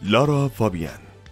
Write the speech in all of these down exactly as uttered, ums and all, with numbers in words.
لارا فابین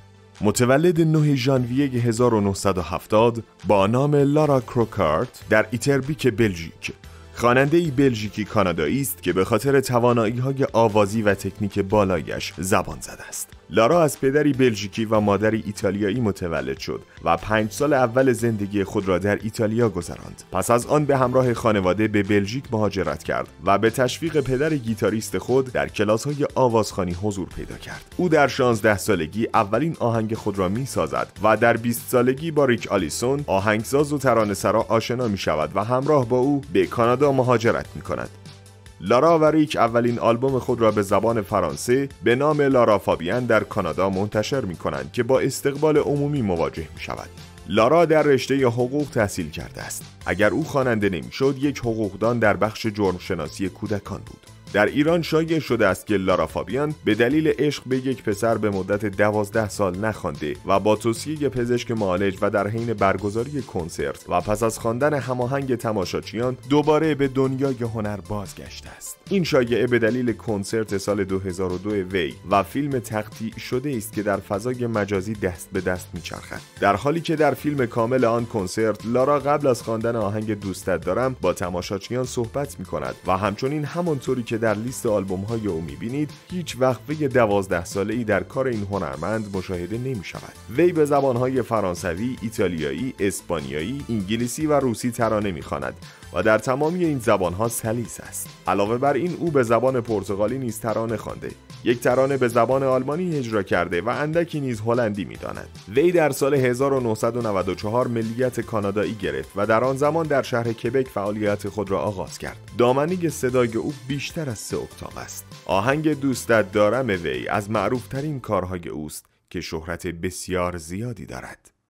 متولد نه ژانویه هزار و نهصد و هفتاد با نام لارا کروکارت در ایتربیک بلژیک، خواننده‌ای بلژیکی کانادایی است که به خاطر توانایی‌های آوازی و تکنیک بالایش زبان زده است. لارا از پدری بلژیکی و مادری ایتالیایی متولد شد و پنج سال اول زندگی خود را در ایتالیا گذراند. پس از آن به همراه خانواده به بلژیک مهاجرت کرد و به تشویق پدر گیتاریست خود در کلاس‌های آوازخوانی حضور پیدا کرد. او در شانزده سالگی اولین آهنگ خود را می‌سازد و در بیست سالگی با ریک آلیسون آهنگساز و ترانه‌سرا آشنا می‌شود و همراه با او به کانادا مهاجرت می‌کند. لارا و ریک اولین آلبوم خود را به زبان فرانسه به نام لارا فابین در کانادا منتشر می کنند که با استقبال عمومی مواجه می شود. لارا در رشته حقوق تحصیل کرده است. اگر او خواننده نمی‌شد، یک حقوقدان در بخش جرمشناسی کودکان بود. در ایران شایع شده است که لارا فابین به دلیل عشق به یک پسر به مدت دوازده سال نخوانده و با توصیه پزشک معالج و در حین برگزاری کنسرت و پس از خواندن هماهنگ تماشاچیان دوباره به دنیای هنر بازگشته است. این شایعه به دلیل کنسرت سال دو هزار و دو وی و فیلم تقطیع شده است که در فضای مجازی دست به دست می‌چرخد. در حالی که در فیلم کامل آن کنسرت لارا قبل از خواندن آهنگ دوستت دارم با تماشاچیان صحبت می‌کند و همچنین همانطوری که در لیست آلبوم‌های او می‌بینید هیچ وقفه دوازده ساله‌ای در کار این هنرمند مشاهده نمی‌شود. وی به زبان‌های فرانسوی، ایتالیایی، اسپانیایی، انگلیسی و روسی ترانه می‌خواند و در تمامی این زبان‌ها سلیس است. علاوه بر این او به زبان پرتغالی نیز ترانه خوانده، یک ترانه به زبان آلمانی اجرا کرده و اندکی نیز هلندی می‌داند. وی در سال هزار و نهصد و نود و چهار ملیت کانادایی گرفت و در آن زمان در شهر کبک فعالیت خود را آغاز کرد. دامنه صدای او بیشتر از سه اکتاو است. آهنگ دوستت دارم وی از معروف‌ترین کارهای اوست که شهرت بسیار زیادی دارد.